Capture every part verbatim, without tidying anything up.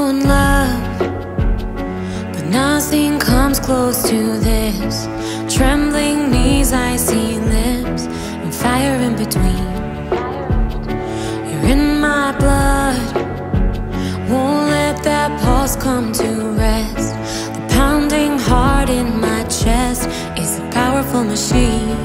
known love, but nothing comes close to this. Trembling knees, icy lips, and fire in between. You're in my blood, won't let that pulse come to rest. The pounding heart in my chest is a powerful machine.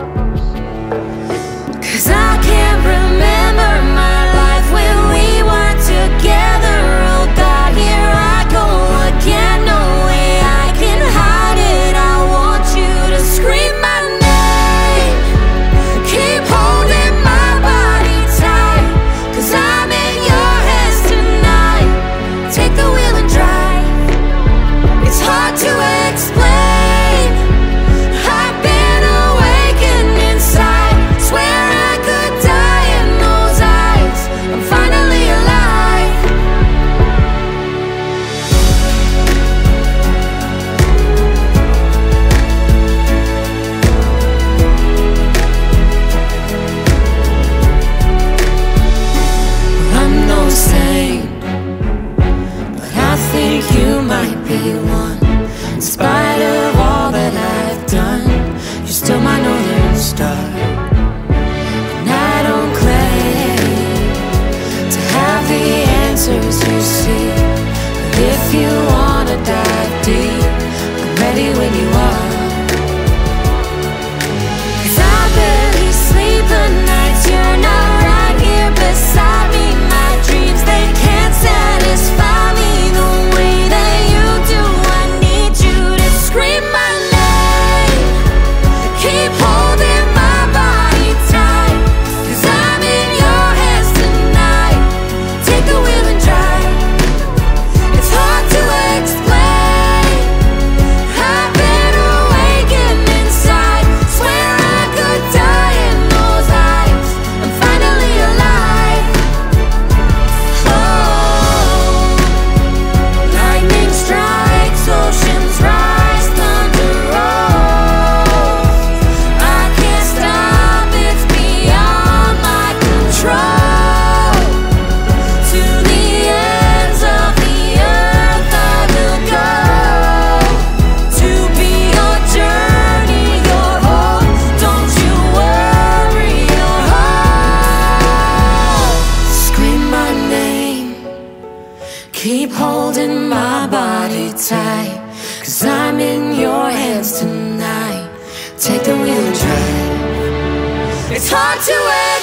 'Cause I can't remember my life when we weren't together. Oh God, here I go again. No way I can hide it. I want you to scream my name. Keep holding my body tight, 'cause I'm in your hands tonight. Take the wheel and drive. It's hard to explain. I've been awakened inside. Swear I could die in those eyes. I'm finally alive. I'm no saint, but I think you might be one. In spite of all that I've done, you're still my northern star. And I don't claim to have the answers you see, but if you wanna dive deep, I'm ready when you are. 'Cause I barely sleep the nights you're not right here beside me. My dreams, they can't satisfy me the way that you do. I need you to scream my name. Keep holding my body tight, 'cause I'm in your hands tonight. Take the wheel and drive. It's hard to explain. I've been awakened inside. Swear I could die in those eyes. I'm finally alive. Oh, lightning strikes, oceans rise, thunder rolls. I can't stop, it's beyond my control. To the ends of the earth I will go, to be your journey, your hope. Don't you worry, you're whole. Scream my name. Keep holding my body tight, 'cause I'm in your hands tonight. Take the wheel and drive. It's hard to